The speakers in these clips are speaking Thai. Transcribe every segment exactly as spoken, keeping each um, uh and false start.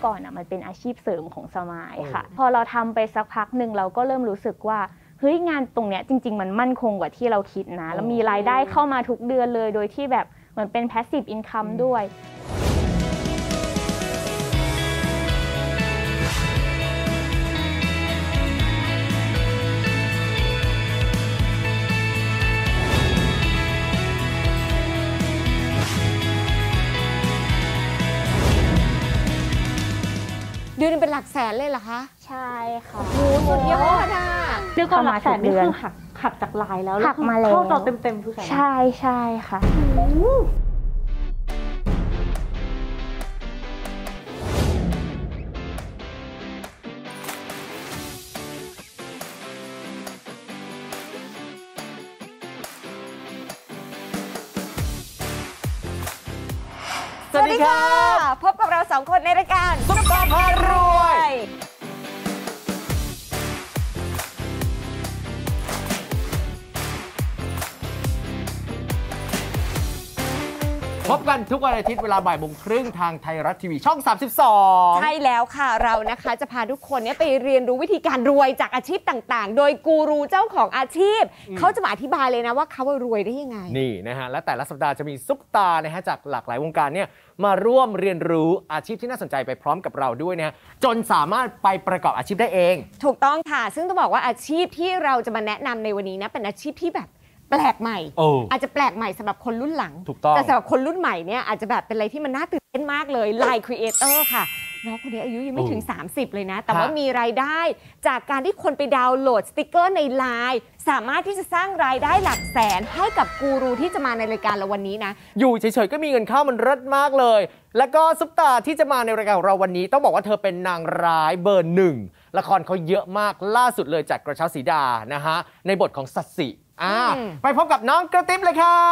ก่อนอ่ะมันเป็นอาชีพเสริมของสมายค่ะพอเราทำไปสักพักหนึ่งเราก็เริ่มรู้สึกว่าเฮ้ยงานตรงเนี้ยจริงๆมันมั่นคงกว่าที่เราคิดนะแล้วมีรายได้เข้ามาทุกเดือนเลยโดยที่แบบเหมือนเป็น passive income ด้วยเดือนนึงเป็นหลักแสนเลยเหรอคะใช่ค่ะโอ้สุดยอดอ่ะเดือนก่อนหลักแสนนี่คือหักหักจากรายแล้วหักมาแล้วเข้าต่อเต็มๆคือแสนใช่ใช่ค่ะสวัสดีค่ะพบกับเราสองคนในรายการซุปตาพารวยพบกันทุกวันอาทิตย์เวลาบ่ายโมงครึ่งทางไทยรัฐทีวีช่องสามสิบสองใช่แล้วค่ะเรานะคะจะพาทุกคนเนี่ยไปเรียนรู้วิธีการรวยจากอาชีพต่างๆโดยกูรูเจ้าของอาชีพเขาจะมาอธิบายเลยนะว่าเขารวยได้ยังไงนี่นะฮะและแต่ละสัปดาห์จะมีซุปตานะฮะจากหลากหลายวงการเนี่ยมาร่วมเรียนรู้อาชีพที่น่าสนใจไปพร้อมกับเราด้วยนะจนสามารถไปประกอบอาชีพได้เองถูกต้องค่ะซึ่งต้องบอกว่าอาชีพที่เราจะมาแนะนำในวันนี้นะเป็นอาชีพที่แบบแปลกใหม่อาจจะแปลกใหม่สำหรับคนรุ่นหลังแต่สำหรับคนรุ่นใหม่เนี่ยอาจจะแบบเป็นอะไรที่มันน่าตื่นเต้นมากเลย Line Creator ค่ะน้องคนนี้อายุยังไม่ถึงสามสิบเลยนะแต่ว่ามีรายได้จากการที่คนไปดาวน์โหลดสติกเกอร์ใน ไลน์ สามารถที่จะสร้างรายได้หลักแสนให้กับกูรูที่จะมาในรายการเราวันนี้นะอยู่เฉยๆก็มีเงินเข้ามันเลิศมากเลยแล้วก็ซุปตาที่จะมาในรายการของเราวันนี้ต้องบอกว่าเธอเป็นนางร้ายเบอร์หนึ่งละครเขาเยอะมากล่าสุดเลยจากกระเช้าสีดานะฮะในบทของสัตสิอ่าไปพบกับน้องกระติ๊บเลยค่ะ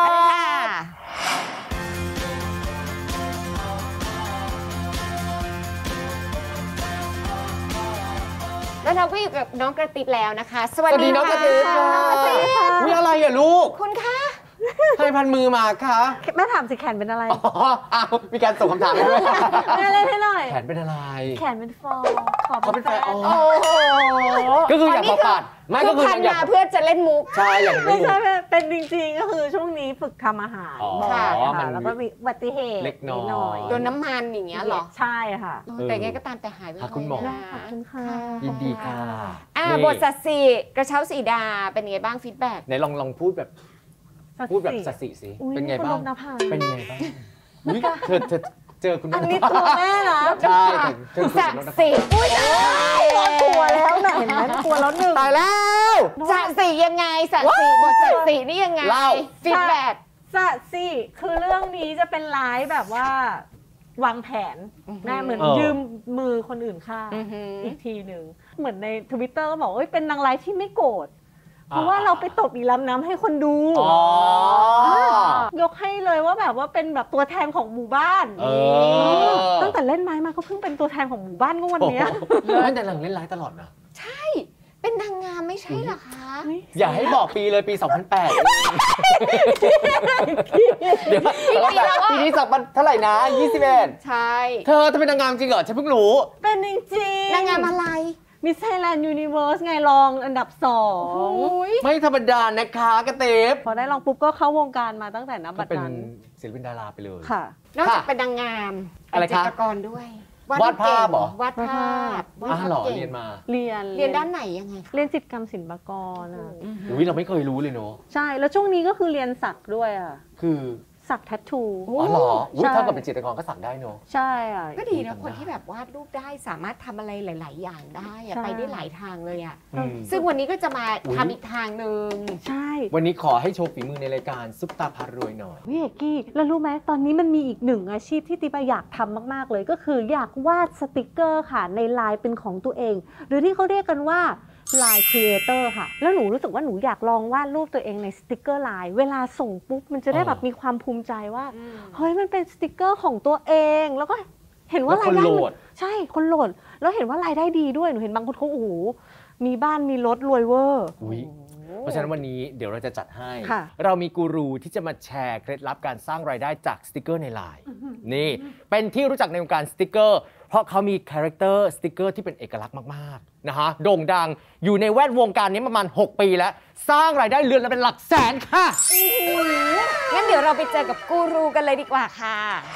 แล้วเราก็อยู่กับน้องกระติ๊บแล้วนะคะสวัสดีน้องกระติ๊บค่ะมีอะไรอ่ะลูกคุณคะใครพันมือมาคะแม่ถามสิแขนเป็นอะไรอ๋ออ้าวมีการส่งคำถามให้ด้วยแม่เล่นให้หน่อยแขนเป็นอะไรแขนเป็นฟองขอเป็นแฟนโอ้ก็คืออยากขอปาดไม่ก็คือพันมาเพื่อจะเล่นมุกใช่อย่างไม่ใช่เป็นจริงๆก็คือช่วงนี้ฝึกทำอาหารบ่อยค่ะแล้วก็มีอุบัติเหตุเล็กน้อยโดนน้ำมันอย่างเงี้ยหรอใช่ค่ะแต่ไงก็ตามแต่หายไปหาคุณหมอขอบคุณค่ะยินดีค่ะอ่าบทสัตสิกระเช้าสีดาเป็นไงบ้างฟีดแบ็กไหนลองลองพูดแบบพูดแบบสัตสิสิเป็นไงบ้างเป็นไงบ้างเธอเธอเจอคุณอันนี้ตัวแม่นะใช่สัตสิอุ้ยกลัวแล้วนะเห็นไหมกลัวแล้วหนึ่งตายแล้วสัตสิยังไงสัตสิบทสัตสินี่ยังไงฟีดแบ็กสัตสิคือเรื่องนี้จะเป็นร้ายแบบว่าวางแผนน่าเหมือนยืมมือคนอื่นฆ่าอีกทีหนึ่งเหมือนใน ทวิตเตอร์ ก็บอกว่าเป็นนางร้ายที่ไม่โกรธเพราะว่าเราไปตบอีลำน้ำให้คนดูยกให้เลยว่าแบบว่าเป็นแบบตัวแทนของหมู่บ้านตั้งแต่เล่นไม้มาก็เพิ่งเป็นตัวแทนของหมู่บ้านก็วันนี้แต่หลังเล่นไลฟ์ตลอดนะใช่เป็นนางงามไม่ใช่หรอคะอย่าให้บอกปีเลยปีสองพันแปดเดี๋ยวปีนี้สองพันเท่าไหร่นะยี่สิบเอ็ดใช่เธอจะเป็นนางงามจริงเหรอฉันเพิ่งรู้เป็นจริงนางงามอะไรมิสไทยแลนด์ยูนิเวิร์สไงรองอันดับสองไม่ธรรมดานะคะกระเตบพอได้รองปุ๊บก็เข้าวงการมาตั้งแต่นับบัดนั้นเป็นศิลปินดาราไปเลยค่ะนอกจากเป็นนางงามอะไรคะจิตรกรด้วยวาดภาพเหรอวาดภาพอ๋อเหรอเรียนมาเรียนเรียนด้านไหนยังไงเรียนจิตรกรรมศิลปากรอ่ะอุ้ยเราไม่เคยรู้เลยเนาะใช่แล้วช่วงนี้ก็คือเรียนสักด้วยอ่ะคือสักแทททูอ๋อเหรออุ้ยถ้าเกิดเป็นจิตรกรก็สักได้เนอะใช่อ่ะก็ดีนะคนที่แบบวาดรูปได้สามารถทำอะไรหลายๆอย่างได้ไปได้หลายทางเลยอ่ะซึ่งวันนี้ก็จะมาทำอีกทางหนึ่งใช่วันนี้ขอให้โชว์ฝีมือในรายการซุปตาพารวยหน่อยพี่เอกกี้แล้วรู้ไหมตอนนี้มันมีอีกหนึ่งอาชีพที่ติ๊บอยากทำมากๆเลยก็คืออยากวาดสติกเกอร์ค่ะในไลน์เป็นของตัวเองหรือที่เขาเรียกกันว่าLine Creator ค่ะแล้วหนูรู้สึกว่าหนูอยากลองวาดรูปตัวเองในสติกเกอร์ไลน์เวลาส่งปุ๊บมันจะได้แบบมีความภูมิใจว่าเฮ้ยมันเป็นสติกเกอร์ของตัวเองแล้วก็เห็นว่ารายได้ใช่คนโหลดแล้วเห็นว่ารายได้ดีด้วยหนูเห็นบางคนเขาโอ้โหมีบ้านมีรถรวยเวอร์เพราะฉะนั้นวันนี้เดี๋ยวเราจะจัดให้เรามีกูรูที่จะมาแชร์เคล็ดลับการสร้างรายได้จากสติกเกอร์ในไลน์นี่เป็นที่รู้จักในวงการสติกเกอร์เพราะเขามีคาแรคเตอร์สติกเกอร์ที่เป็นเอกลักษณ์มากๆนะฮะโด่งดังอยู่ในแวดวงการนี้ประมาณหกปีแล้วสร้างรายได้เดือนละเป็นหลักแสนค่ะงั้นเดี๋ยวเราไปเจอกับกูรูกันเลยดีกว่าค่ะ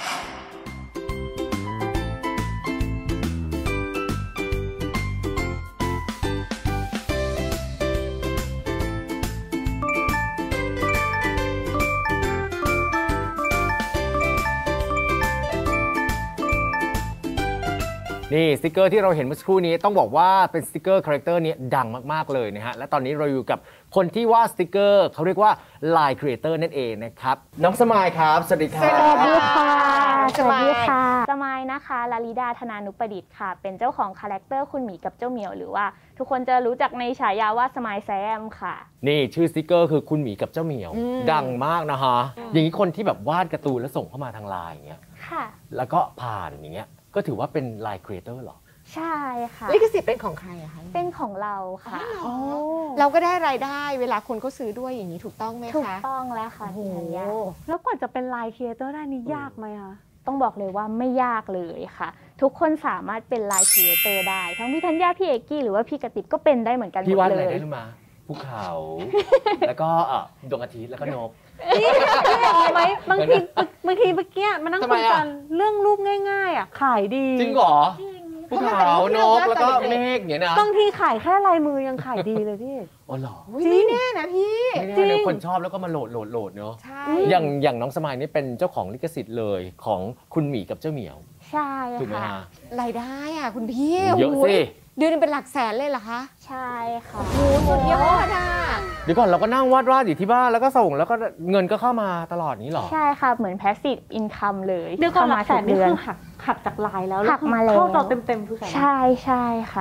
นี่สติกเกอร์ที่เราเห็นเมื่อสักครู่นี้ต้องบอกว่าเป็นสติกเกอร์คาแรคเตอร์นี้ดังมากๆเลยนะฮะและตอนนี้เราอยู่กับคนที่วาดสติกเกอร์เขาเรียกว่า Line Creator นั่นเองนะครับน้องสมายครับสวัสดีครับสวัสดีค่ะสวัสดีค่ะสมายนะคะลลิดาธนานุประดิษฐ์ค่ะเป็นเจ้าของคาแรคเตอร์คุณหมีกับเจ้าเหมียวหรือว่าทุกคนจะรู้จักในฉายาว่าสมายแซมค่ะนี่ชื่อสติกเกอร์คือคุณหมีกับเจ้าเหมียวดังมากนะฮะอย่างนี้คนที่แบบวาดการ์ตูนแล้วส่งเข้ามาทางไลน์อย่างเงี้ยค่ะแล้วก็ผ่านอย่างเงี้ยก็ถือว่าเป็น Line Creator หรอใช่ค่ะลิขสิทธิ์เป็นของใครอะคะเป็นของเราค่ะเราก็ได้รายได้เวลาคนเขาซื้อด้วยอย่างนี้ถูกต้องไหมคะถูกต้องแล้วค่ะพี่ธัญญาแล้วกว่าจะเป็น Line Creator ได้นี่ยากไหมคะต้องบอกเลยว่าไม่ยากเลยค่ะทุกคนสามารถเป็น Line Creator ได้ทั้งพี่ธัญญาพี่เอกกี้หรือว่าพี่กติกก็เป็นได้เหมือนกันหมดเลยพี่วาดอะไรได้รู้มาภูเขาแล้วก็ดวงอาทิตย์แล้วก็นกนี่ไหมบางทีบางทีเมื่อกี้มานั่งคุยกันเรื่องรูปง่ายๆอ่ะขายดีจริงเหรอภูเขานกแล้วก็เมฆอย่างเงี้ยนะบางทีขายแค่ลายมือยังขายดีเลยพี่อ๋อเหรอจริงแน่นะพี่จริงคนชอบแล้วก็มาโหลดโหลดโหลดเนาะใช่อย่างอย่างน้องสมายนี่เป็นเจ้าของลิขสิทธิ์เลยของคุณหมีกับเจ้าเหมียวใช่ถูกไหมฮะรายได้อ่ะคุณพี่เยอะสิเดือนนึงเป็นหลักแสนเลยเหรอคะใช่ค่ะโอ้สุดยอดอ่ะเดี๋ยวก่อนเราก็นั่งวาดวาดอยู่ที่บ้านแล้วก็ส่งแล้วก็เงินก็เข้ามาตลอดนี้หรอใช่ค่ะเหมือน passive income เลยเดือนก่อนหลักแสนนี่คือหักหักจากรายแล้วหักมาแล้วเข้าต่อเต็มๆคือแสนใช่ใช่ค่ะ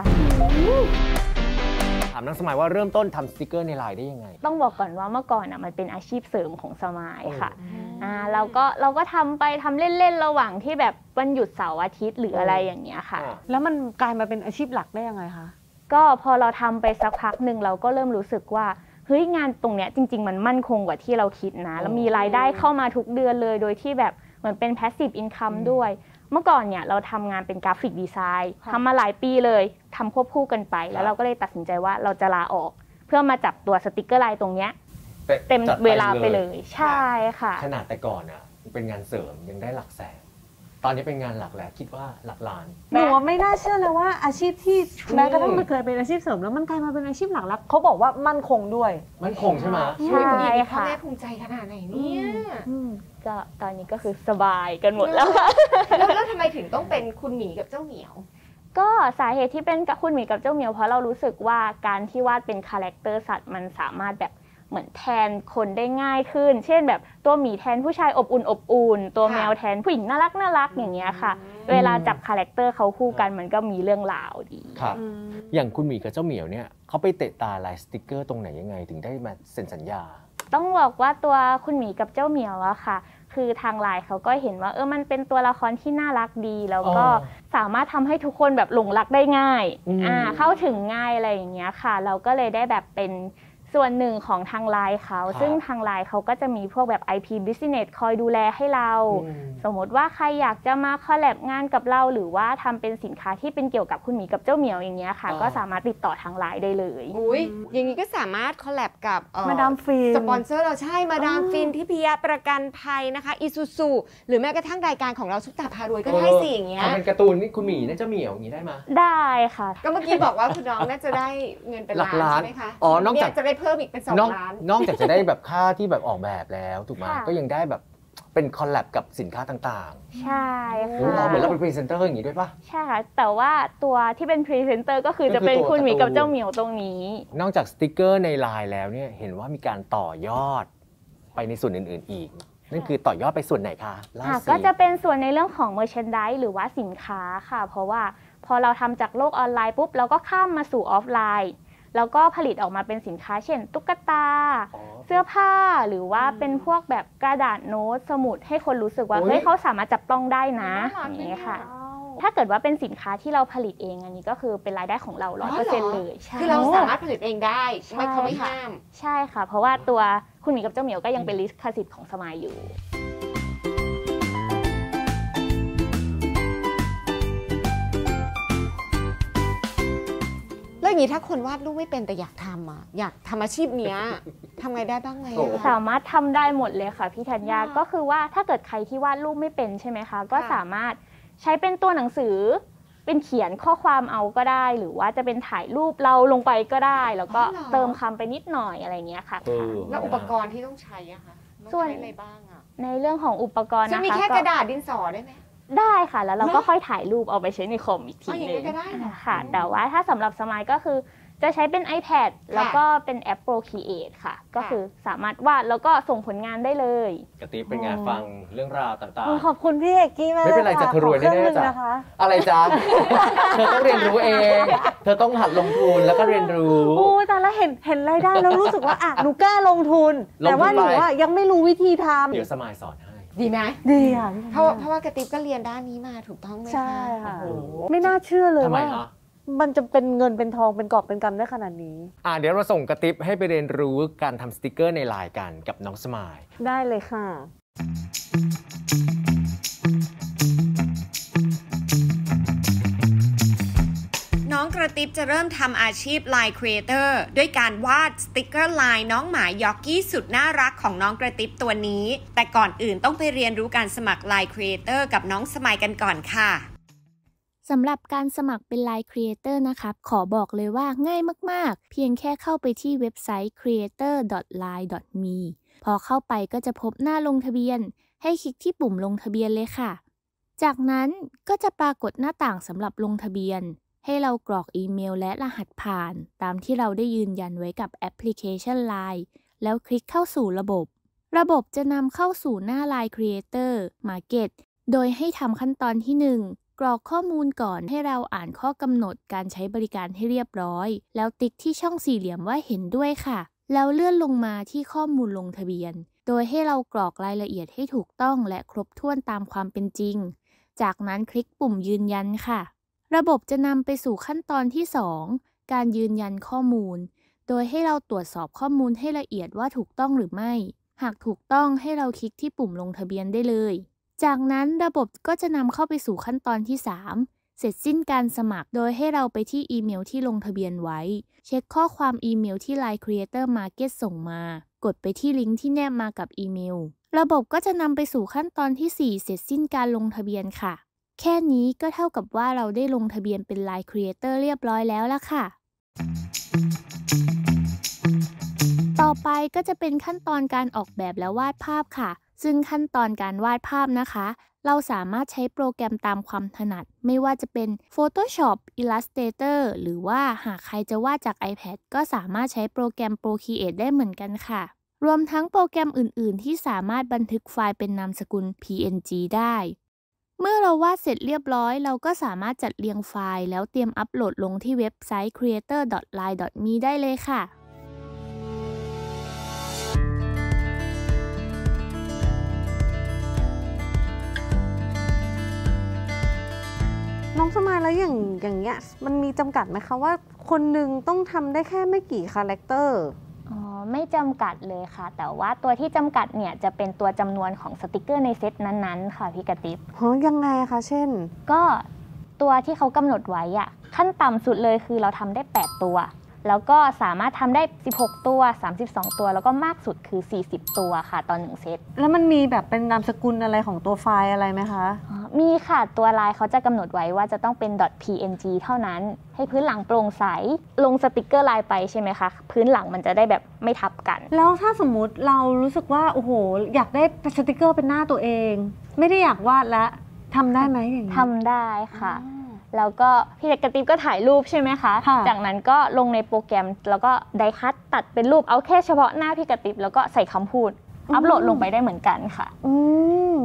ถามน้องสมัยว่าเริ่มต้นทำสติกเกอร์ในไลน์ได้ยังไงต้องบอกก่อนว่าเมื่อก่อนอ่ะมันเป็นอาชีพเสริมของสมัยค่ะอ่าเราก็เราก็ทำไปทำเล่นๆระหว่างที่แบบวันหยุดเสาร์อาทิตย์หรืออะไรอย่างเงี้ยค่ะแล้วมันกลายมาเป็นอาชีพหลักได้ยังไงคะก็พอเราทำไปสักพักหนึ่งเราก็เริ่มรู้สึกว่าเฮ้ยงานตรงเนี้ยจริงๆมันมั่นคงกว่าที่เราคิดนะแล้วมีรายได้เข้ามาทุกเดือนเลยโดยที่แบบเหมือนเป็น passive income ด้วยเมื่อก่อนเนี่ยเราทำงานเป็นกราฟิกดีไซน์ทำมาหลายปีเลยทำควบคู่กันไปแล้วเราก็เลยตัดสินใจว่าเราจะลาออกเพื่อมาจับตัวสติกเกอร์ไลน์ตรงเนี้ยเต็มเวลาไปเลยใช่ค่ะขนาดแต่ก่อนอ่ะเป็นงานเสริมยังได้หลักแสนตอนนี้เป็นงานหลักแล้วคิดว่าหลักล้านหนูไม่น่าเชื่อเลยว่าอาชีพที่แม้กระทั่งมันเคยเป็นอาชีพเสริมแล้วมันกลายมาเป็นอาชีพหลักแล้วเขาบอกว่ามั่นคงด้วยมั่นคงใช่ไหมใช่ค่ะแม่ภูมิใจขนาดไหนเนี่ยก็ตอนนี้ก็คือสบายกันหมดแล้วค่ะแล้วทำไมถึงต้องเป็นคุณหมีกับเจ้าเหมียวก็สาเหตุที่เป็นกับคุณหมีกับเจ้าเหมียวเพราะเรารู้สึกว่าการที่วาดเป็นคาแรคเตอร์สัตว์มันสามารถแบบเหมือนแทนคนได้ง่ายขึ้นเช่นแบบตัวหมีแทนผู้ชายอบอุ่นอบอุ่นตัวแมวแทนผู้หญิงน่ารักน่ารักอย่างเงี้ยค่ะเวลาจับคาแรคเตอร์เขาคู่กันมันก็มีเรื่องราวดีครับอย่างคุณหมีกับเจ้าเหมียวเนี่ยเขาไปเตะตาลายสติกเกอร์ตรงไหนยังไงถึงได้มาเซ็นสัญญาต้องบอกว่าตัวคุณหมีกับเจ้าเหมียวอะค่ะคือทางไลน์เขาก็เห็นว่าเออมันเป็นตัวละครที่น่ารักดีแล้วก็สามารถทำให้ทุกคนแบบหลงรักได้ง่ายอ่าเข้าถึงง่ายอะไรอย่างเงี้ยค่ะเราก็เลยได้แบบเป็นส่วนหนึ่งของทางไลน์เขาซึ่งทางไลน์เขาก็จะมีพวกแบบ ไอ พี Business คอยดูแลให้เราสมมติว่าใครอยากจะมาคอลแลบงานกับเราหรือว่าทำเป็นสินค้าที่เป็นเกี่ยวกับคุณหมีกับเจ้าเหมียวอย่างเงี้ยค่ะก็สามารถติดต่อทางไลน์ได้เลยอุ้ยอย่างนี้ก็สามารถคอลแลบกับมาดามฟินสปอนเซอร์เราใช่มาดามฟินที่พิยะประกันภัยนะคะอิซูซูหรือแม้กระทั่งรายการของเราซุปตาพารวยก็ได้สิอย่างเงี้ยทำเป็นการ์ตูนนี่คุณหมีน่าจะเหมียวอย่างนี้ได้ไหมได้ค่ะก็เมื่อกี้บอกว่าคุณน้องน่าจะได้เงินเป็นล้านใช่ไหมคะอ๋อนอกจากจะได้เพิ่มอีกเป็นสองล้านนอกจากจะได้แบบค่าที่แบบออกแบบแล้วถูกไหมก็ยังได้แบบเป็นคอลแลบกับสินค้าต่างๆใช่ค่ะเราเหมือนเราเป็นพรีเซนเตอร์อย่างนี้ด้วยป่ะใช่ค่ะแต่ว่าตัวที่เป็นพรีเซนเตอร์ก็คือจะเป็นคุณหมีกับเจ้าเหมียวตรงนี้นอกจากสติกเกอร์ในไลน์แล้วเนี่ยเห็นว่ามีการต่อยอดไปในส่วนอื่นๆอีกนั่นคือต่อยอดไปส่วนไหนคะก็จะเป็นส่วนในเรื่องของ merchandise หรือว่าสินค้าค่ะเพราะว่าพอเราทำจากโลกออนไลน์ปุ๊บเราก็ข้ามมาสู่ออฟไลน์แล้วก็ผลิตออกมาเป็นสินค้าเช่นตุ๊กตาเสื้อผ้าหรือว่าเป็นพวกแบบกระดาษโน้ตสมุดให้คนรู้สึกว่าเฮ้ยเขาสามารถจับต้องได้นะอย่างนี้ค่ะถ้าเกิดว่าเป็นสินค้าที่เราผลิตเองอันนี้ก็คือเป็นรายได้ของเรา ร้อยเปอร์เซ็นต์ เลยคือเราสามารถผลิตเองได้ไม่เขาไม่ห้ามใช่ค่ะเพราะว่าตัวคุณหมีกับเจ้าเหมียวก็ยังเป็นลิขสิทธิ์ของสมายอยู่อย่างนี้ถ้าคนวาดรูปไม่เป็นแต่อยากทำอ่ะอยากทำอาชีพเนี้ยทำไงได้บ้างไหมสามารถทำได้หมดเลยค่ะพี่ธัญญาก็คือว่าถ้าเกิดใครที่วาดรูปไม่เป็นใช่ไหมคะก็สามารถใช้เป็นตัวหนังสือเป็นเขียนข้อความเอาก็ได้หรือว่าจะเป็นถ่ายรูปเราลงไปก็ได้แล้วก็เติมคำไปนิดหน่อยอะไรเงี้ยค่ะแล้วอุปกรณ์ที่ต้องใช้อะคะต้องใช้อะไรบ้างอะในเรื่องของอุปกรณ์นะคะจะมีแค่กระดาษดินสอได้ไหมได้ค่ะแล้วเราก็ค่อยถ่ายรูปเอาไปใช้ในคอมอีกทีนึงค่ะแต่ว่าถ้าสำหรับสมัยก็คือจะใช้เป็น iPad แล้วก็เป็นแอป Procreate ค่ะก็คือสามารถวาดแล้วก็ส่งผลงานได้เลยกระติบเป็นไงฟังเรื่องราวต่างๆขอบคุณพี่เอกกี้มากไม่เป็นไรจะเธอรวยแน่ๆจ้ะอะไรจ๊ะเธอต้องเรียนรู้เองเธอต้องหัดลงทุนแล้วก็เรียนรู้โอ้แต่ละเห็นเห็นรายได้แล้วรู้สึกว่าอ่ะหนูกล้าลงทุนแต่ว่าหนูอ่ะยังไม่รู้วิธีทำเดี๋ยวสมายสอนให้ดีไหมดีอ่ะเพราะเพราะว่ากระติบก็เรียนด้านนี้มาถูกต้องไหมคะใช่ค่ะไม่น่าเชื่อเลยว่ามันจะเป็นเงินเป็นทองเป็นกอบเป็นกำได้ขนาดนี้อ่าเดี๋ยวเราส่งกระติบให้ไปเรียนรู้การทำสติกเกอร์ในไลน์กันกับน้องสมายได้เลยค่ะน้องกระติบจะเริ่มทำอาชีพ Line Creator ด้วยการวาดสติกเกอร์ลายน้องหมายอกกี้สุดน่ารักของน้องกระติบตัวนี้แต่ก่อนอื่นต้องไปเรียนรู้การสมัคร Line Creator กับน้องสมายกันก่อนค่ะสำหรับการสมัครเป็น Line Creator นะครับขอบอกเลยว่าง่ายมากๆเพียงแค่เข้าไปที่เว็บไซต์ ครีเอเตอร์ ดอท ไลน์ ดอท มี พอเข้าไปก็จะพบหน้าลงทะเบียนให้คลิกที่ปุ่มลงทะเบียนเลยค่ะจากนั้นก็จะปรากฏหน้าต่างสำหรับลงทะเบียนให้เรากรอกอีเมลและรหัสผ่านตามที่เราได้ยืนยันไว้กับแอปพลิเคชัน ไลน์ แล้วคลิกเข้าสู่ระบบระบบจะนำเข้าสู่หน้า Line Creator Market โดยให้ทำขั้นตอนที่หนึ่งกรอกข้อมูลก่อนให้เราอ่านข้อกำหนดการใช้บริการให้เรียบร้อยแล้วติ๊กที่ช่องสี่เหลี่ยมว่าเห็นด้วยค่ะแล้วเลื่อนลงมาที่ข้อมูลลงทะเบียนโดยให้เรากรอกรายละเอียดให้ถูกต้องและครบถ้วนตามความเป็นจริงจากนั้นคลิกปุ่มยืนยันค่ะระบบจะนำไปสู่ขั้นตอนที่สองการยืนยันข้อมูลโดยให้เราตรวจสอบข้อมูลให้ละเอียดว่าถูกต้องหรือไม่หากถูกต้องให้เราคลิกที่ปุ่มลงทะเบียนได้เลยจากนั้นระบบก็จะนำเข้าไปสู่ขั้นตอนที่สามเสร็จสิ้นการสมัครโดยให้เราไปที่อีเมลที่ลงทะเบียนไว้เช็คข้อความอีเมลที่ Line Creator Market ส่งมากดไปที่ลิงก์ที่แนบมากับอีเมลระบบก็จะนำไปสู่ขั้นตอนที่สี่เสร็จสิ้นการลงทะเบียนค่ะแค่นี้ก็เท่ากับว่าเราได้ลงทะเบียนเป็น Line Creator เรียบร้อยแล้วล่ะค่ะต่อไปก็จะเป็นขั้นตอนการออกแบบและวาดภาพค่ะซึ่งขั้นตอนการวาดภาพนะคะเราสามารถใช้โปรแกรมตามความถนัดไม่ว่าจะเป็น Photoshop Illustrator หรือว่าหากใครจะวาดจาก iPad ก็สามารถใช้โปรแกรม Procreate ได้เหมือนกันค่ะรวมทั้งโปรแกรมอื่นๆที่สามารถบันทึกไฟล์เป็นนามสกุล พี เอ็น จี ได้เมื่อเราวาดเสร็จเรียบร้อยเราก็สามารถจัดเรียงไฟล์แล้วเตรียมอัปโหลดลงที่เว็บไซต์ ครีเอเตอร์ ดอท ไลน์ ดอท มี ได้เลยค่ะน้องสมายแล้วอย่างอย่างเงี้ยมันมีจำกัดไหมคะว่าคนหนึ่งต้องทำได้แค่ไม่กี่คาแรคเตอร์อ๋อไม่จำกัดเลยค่ะแต่ว่าตัวที่จำกัดเนี่ยจะเป็นตัวจำนวนของสติกเกอร์ในเซตนั้นๆค่ะพี่กระติบอ๋อยังไงคะเช่นก็ตัวที่เขากำหนดไว้อะขั้นต่ำสุดเลยคือเราทำได้แปดตัวแล้วก็สามารถทำได้สิบหกตัวสามสิบสองตัวแล้วก็มากสุดคือสี่สิบตัวค่ะตอนหนึ่งเซตแล้วมันมีแบบเป็นนามสกุลอะไรของตัวไฟล์อะไรไหมคะมีค่ะตัวลายเขาจะกำหนดไว้ว่าจะต้องเป็น .พี เอ็น จี เท่านั้นให้พื้นหลังโปร่งใสลงสติกเกอร์ลายไปใช่ไหมคะพื้นหลังมันจะได้แบบไม่ทับกันแล้วถ้าสมมุติเรารู้สึกว่าโอ้โหอยากได้สติกเกอร์เป็นหน้าตัวเองไม่ได้อยากวาดแล้วทำได้ไหมอย่างนี้ทำได้ค่ะแล้วก็พี่กระติบก็ถ่ายรูปใช่ไหมคะจากนั้นก็ลงในโปรแกรมแล้วก็ไดคัตตัดเป็นรูปเอาแค่เฉพาะหน้าพี่กระติบแล้วก็ใส่คำพูดอัปโหลดลงไปได้เหมือนกันค่ะอืม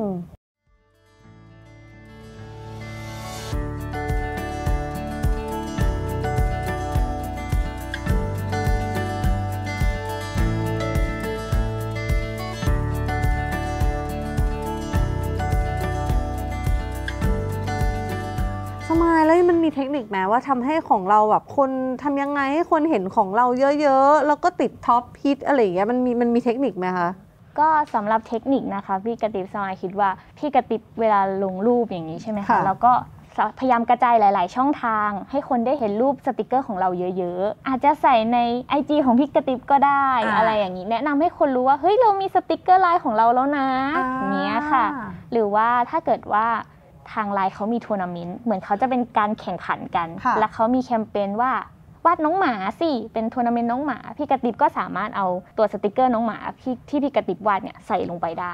สมายแล้วมันมีเทคนิคไหมว่าทำให้ของเราแบบคนทำยังไงให้คนเห็นของเราเยอะๆแล้วก็ติดท็อปฮิตอะไรอย่างเงี้ยมันมีมันมีเทคนิคไหมคะก็สำหรับเทคนิคนะคะพี่กระติบสมายคิดว่าพี่กระติบเวลาลงรูปอย่างนี้ใช่ไหมคะแล้วก็พยายามกระจายหลายๆช่องทางให้คนได้เห็นรูปสติกเกอร์ของเราเยอะๆอาจจะใส่ใน ไอ จี ของพี่กระติบก็ได้ อ, อะไรอย่างนี้แนะนำให้คนรู้ว่าเฮ้ยเรามีสติกเกอร์ไลน์ของเราแล้วนะอย่างเงี้ยค่ะหรือว่าถ้าเกิดว่าทางไลน์เขามีทัวร์นาเมนต์เหมือนเขาจะเป็นการแข่งขันกันแล้วเขามีแคมเปญว่าวาดน้องหมาสิเป็นทัวร์นาเมนต์น้องหมาพี่กระติบก็สามารถเอาตัวสติกเกอร์น้องหมาที่ที่พี่กระติบวาดเนี่ยใส่ลงไปได้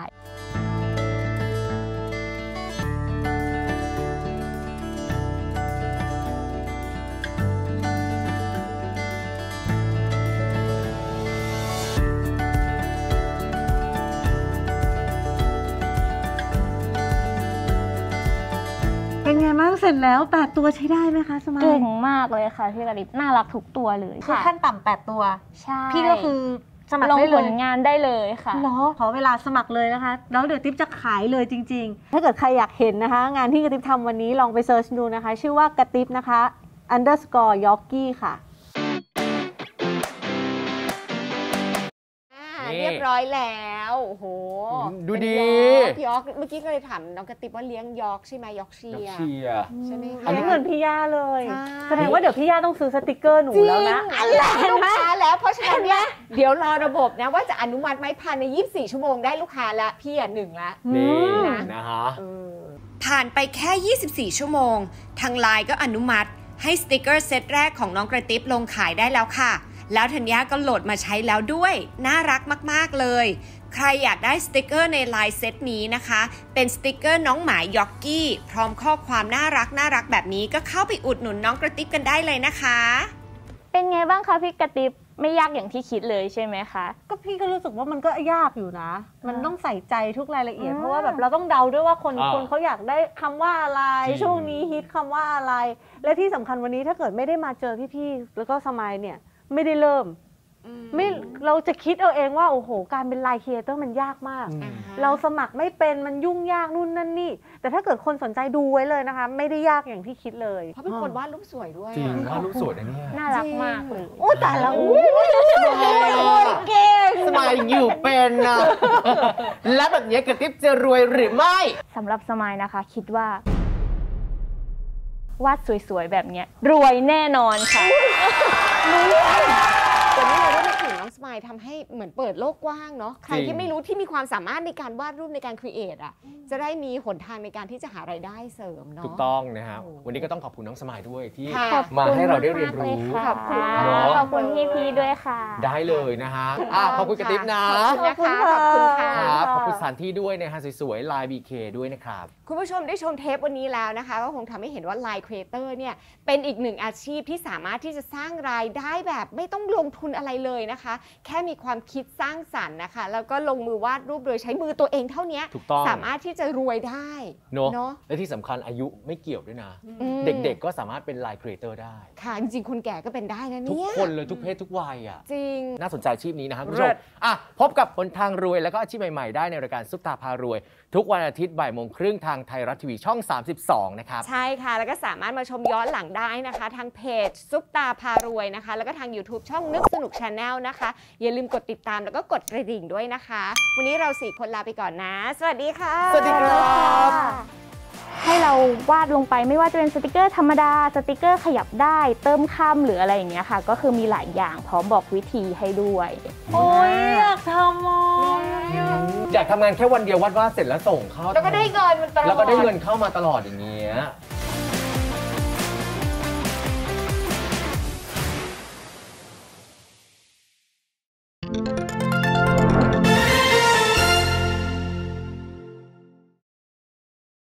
เป็นไงบ้างเสร็จแล้วแปดตัวใช้ได้ไหมคะสมัยเก่งมากเลยค่ะพี่กระดิบน่ารักทุกตัวเลยคือขั้นต่ำแปดตัวใช่พี่ก็คือสมัครได้เลยลงผลงานได้เลยค่ะเหรอขอเวลาสมัครเลยนะคะแล้วเดี๋ยวติ๊บจะขายเลยจริงๆถ้าเกิดใครอยากเห็นนะคะงานที่กระติ๊บทำวันนี้ลองไปเซิร์ชดูนะคะชื่อว่ากระติ๊บนะคะ underscore yogi ค่ะเรียบร้อยแล้วโอ้โหดูดียอกเมื่อกี้ก็เลยถามน้องกระติบว่าเลี้ยงยอกใช่ไหมยอกเชียใช่ไหมคะอันนี้เหมือนพี่ย่าเลยแสดงว่าเดี๋ยวพี่ย่าต้องซื้อสติกเกอร์หนูแล้วนะลูกค้าแล้วเพราะฉะนั้นเนี่ยเดี๋ยวรอระบบนะว่าจะอนุมัติไหมภายในยี่สิบสี่ชั่วโมงได้ลูกค้าละพี่อ่ะหนึ่งละนี่นะฮะผ่านไปแค่ยี่สิบสี่ชั่วโมงทางไลน์ก็อนุมัติให้สติกเกอร์เซตแรกของน้องกระติบลงขายได้แล้วค่ะแล้วธัญญาก็โหลดมาใช้แล้วด้วยน่ารักมากๆเลยใครอยากได้สติกเกอร์ในไลน์เซตนี้นะคะเป็นสติกเกอร์น้องหมายอกกี้พร้อมข้อความน่ารักน่ารักแบบนี้ก็เข้าไปอุดหนุนน้องกระติบกันได้เลยนะคะเป็นไงบ้างคะพี่กระติบไม่ยากอย่างที่คิดเลยใช่ไหมคะก็พี่ก็รู้สึกว่ามันก็ยากอยู่นะมันต้องใส่ใจทุกรายละเอียดเพราะว่าแบบเราต้องเดาด้วยว่าคนคนเขาอยากได้คำว่าอะไรช่วงนี้ฮิตคำว่าอะไรและที่สำคัญวันนี้ถ้าเกิดไม่ได้มาเจอพี่ๆแล้วก็สมัยเนี่ยไม่ได้เริ่มไม่เราจะคิดเอาเองว่าโอ้โหการเป็นไลน์ครีเอเตอร์มันยากมากเราสมัครไม่เป็นมันยุ่งยากนู่นนั่นนี่แต่ถ้าเกิดคนสนใจดูไว้เลยนะคะไม่ได้ยากอย่างที่คิดเลยเพราะเป็นคนวาดรูปสวยด้วยจริงวาดรูปสวยนะเนี่ยน่ารักมากเลยโอ้แต่ละอู้เก่งสมัยอยู่เป็นนะแล้วแบบนี้กระติบจะรวยหรือไม่สำหรับสมัยนะคะคิดว่าวาดสวยๆแบบนี้รวยแน่นอนค่ะวันนี้เราได้มาถึงน้องสมายทำให้เหมือนเปิดโลกกว้างเนาะใครที่ไม่รู้ที่มีความสามารถในการวาดรูปในการครีเอทอ่ะจะได้มีหนทางในการที่จะหารายได้เสริมเนาะถูกต้องนะครับวันนี้ก็ต้องขอบคุณน้องสมายด้วยที่มาให้เราได้เรียนรู้ขอบคุณขอบคุณพี่พีด้วยค่ะได้เลยนะฮะขอบคุณกระติบนะขอบคุณค่ะขอบคุณค่ะขอบคุณสถานที่ด้วยนะฮะสวยๆ Line บี เค ด้วยนะครับคุณผู้ชมได้ชมเทปวันนี้แล้วนะคะก็คงทำให้เห็นว่า Line Creator เนี่ยเป็นอีกหนึ่งอาชีพที่สามารถที่จะสร้างรายได้แบบไม่ต้องลงทุนอะไรเลยนะคะแค่มีความคิดสร้างสรรค์นะคะแล้วก็ลงมือวาดรูปโดยใช้มือตัวเองเท่านี้สามารถที่จะรวยได้เนาะและที่สำคัญอายุไม่เกี่ยวด้วยนะเด็กๆก็สามารถเป็น Line Creator ได้ค่ะจริงๆคนแก่ก็เป็นได้นะเนี่ยทุกคนเลยทุกเพศทุกวัยอ่ะจริงน่าสนใจอาชีพนี้นะครับคุณผู้ชมอ่ะพบกับหนทางรวยแล้วก็อาชีพใหม่ๆได้ในรายการซุปตาพารวยทุกวันอาทิตย์บ่ายโมงครึ่งทางไทยรัฐทีวีช่องสามสิบสองนะครับใช่ค่ะแล้วก็สามารถมาชมย้อนหลังได้นะคะทางเพจซุปตาพารวยนะคะแล้วก็ทาง YouTube ช่องนึกสนุก Channel นะคะอย่าลืมกดติดตามแล้วก็กดกระดิ่งด้วยนะคะวันนี้เราสี่คนลาไปก่อนนะสวัสดีค่ะสวัสดีครับให้เราวาดลงไปไม่ว่าจะเป็นสติกเกอร์ธรรมดาสติกเกอร์ขยับได้เติมคำหรืออะไรอย่างเงี้ยค่ะก็คือมีหลายอย่างพร้อมบอกวิธีให้ด้วยโอ้ยอยากทำอ่ะอยากทำงานแค่วันเดียววาดวาดเสร็จแล้วส่งเข้าแล้วก็ได้เงินมันตลอดแล้วก็ได้เงินเข้ามาตลอดอย่างเงี้ย